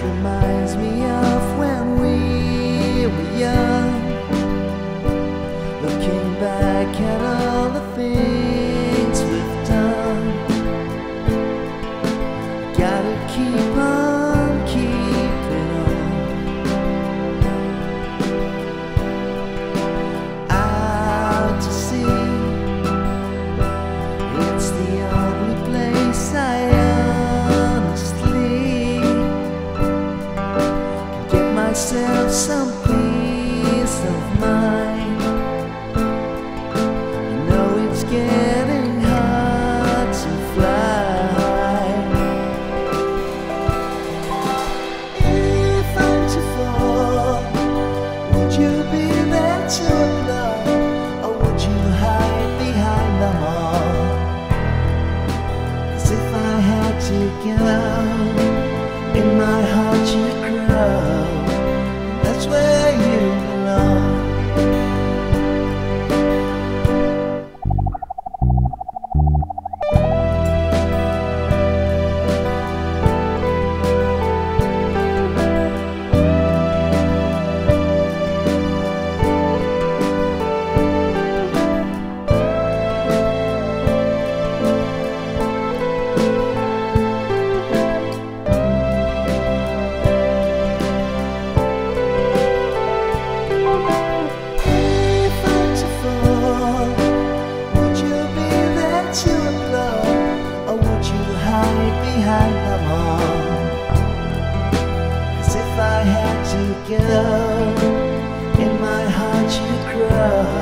reminds me of when we were young, looking back at all the things we've done. Gotta keep on keeping on. Out to sea, it's the only place I honestly can get myself some peace of mind. I know it's getting hard to fly. If I'm to fall, would you be there to applaud, or would you hide behind them all? 'Cause if I had to get out, in my heart you'd grow. That's where you belong. Behind them all. 'Cause if I had to go, in my heart you'd grow.